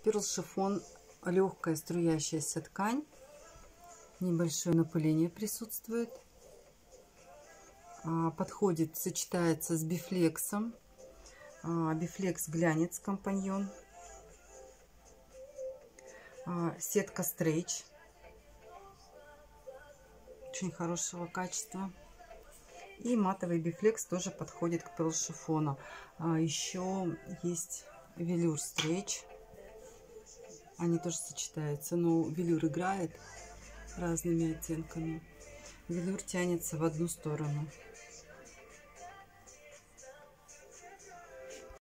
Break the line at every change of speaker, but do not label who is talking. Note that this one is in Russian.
Перл шифон, легкая струящаяся ткань, небольшое напыление присутствует. Подходит, сочетается с бифлексом. Бифлекс глянец компаньон. Сетка стрейч. Очень хорошего качества. И матовый бифлекс тоже подходит к перл шифону. Еще есть велюр стрейч. Они тоже сочетаются, но велюр играет разными оттенками. Велюр тянется в одну сторону.